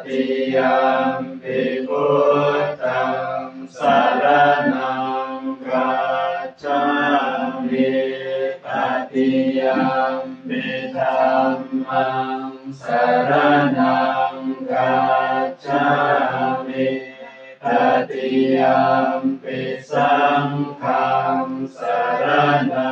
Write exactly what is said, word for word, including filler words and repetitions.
ติยัมปิพุทธังสรณังกัจฉามิตติยัมปิธัมมังสรณังกัจฉามิตติยัมปิสังฆังสรณั